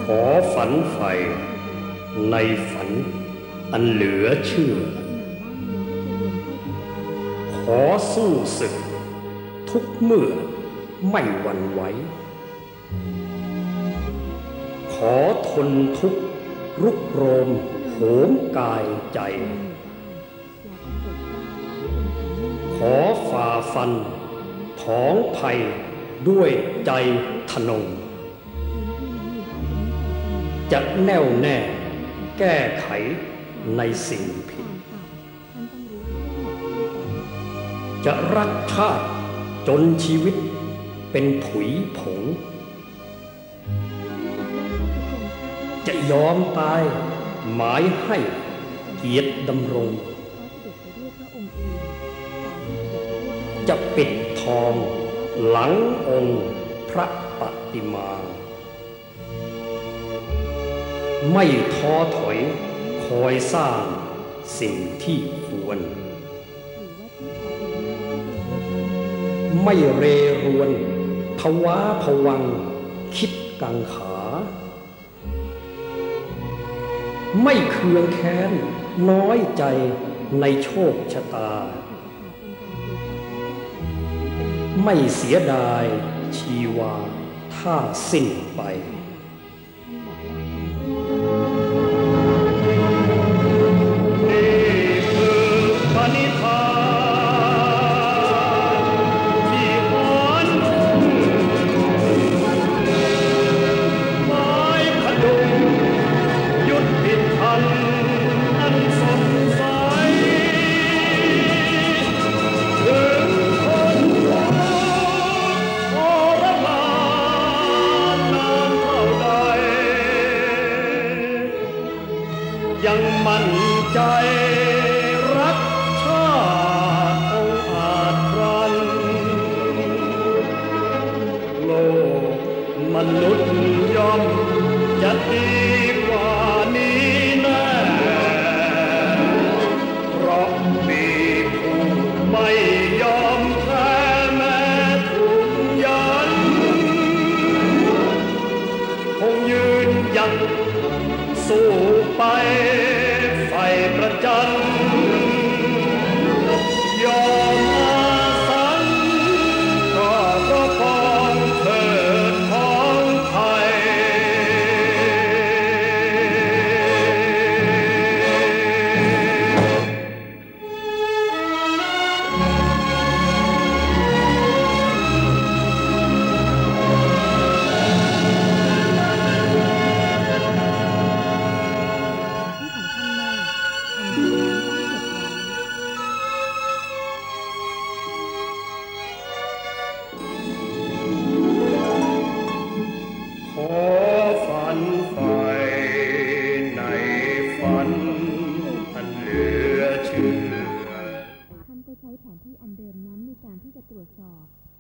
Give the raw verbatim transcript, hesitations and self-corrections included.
ขอฝันใฝ่ในฝันอันเหลือเชื่อขอสู้ศึกทุกเมื่อไม่หวั่นไหวขอทนทุกข์รุกโรมโหมกายใจขอฝ่าฟันท้องภัยด้วยใจทนงจะแน่วแน่แก้ไขในสิ่งผิดจะรักชาติจนชีวิตเป็นผุยผงจะยอมตายหมายให้เกียรติดำรงจะปิดทองหลังองค์พระปฏิมาไม่ท้อถอยคอยสร้างสิ่งที่ควรไม่เรรวนภวาผวังคิดกังขาไม่เคืองแค้นน้อยใจในโชคชะตาไม่เสียดายชีวาถ้าสิ้นไปยังมั่นใจรักชาติองอาจรันโลกมนุษย์ย่อมจะดีกว่านี้แน่เพราะมีผู้ไม่ยอมแพ้แม้ถูกยันคงยืนหยัดสู้ไปไฟประจันยอมอาสันก็เพราะปองเถิดของไทยขอฝันใฝ่ในฝันอันเหลือเชื่อท่านก็ใช้แผนที่อันเดิมนั้นในการที่จะตรวจสอบ